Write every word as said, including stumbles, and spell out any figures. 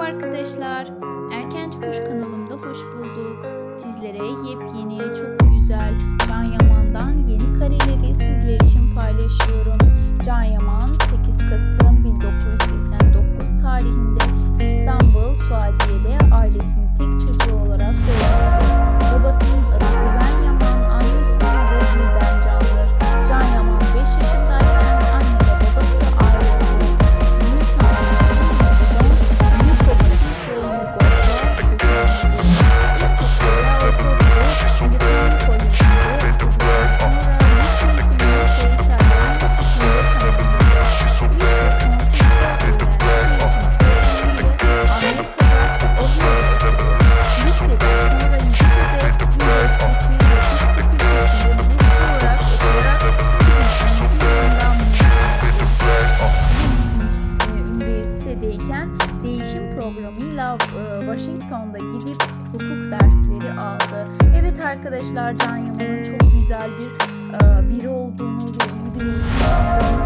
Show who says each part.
Speaker 1: arkadaşlar. Erkenci Kuş kanalımda hoş bulduk. Sizlere yepyeni, çok güzel Can Yaman'dan yeni kareleri sizler için paylaşıyorum. Can Yaman sekiz Kasım bin dokuz yüz seksen dokuz tarihinde İstanbul Suadiye'de ailesinin tek çocuğu olarak doğmuştur. Babasının adı Güven Yaman, annesinin adı Gülden Can'dır. Can Yaman beş yaşındayken anne ve babası ayrıldı. Büyük annesi büyük babası ise Yugoslav kökenlidir. İlkokula, ortaokula, Filipin Koleji'nde okudu. Sonra lise eğitimini ise İtalyan ve İspanyol kanalında. Lise sınıfında öğrenci için programıyla Amerika'da Ohio'da okudu. Lisede sonra İngiltere Üniversitesi ve Tıp Fakültesi'nde burslu olarak okuyarak iki bin on iki yılından bu yana üniversitedeyken değişim programıyla Washington'da gidip hukuk dersleri aldı. Evet arkadaşlar, Can Yaman'ın çok güzel bir biri olduğunu ve iyi biri olduğunu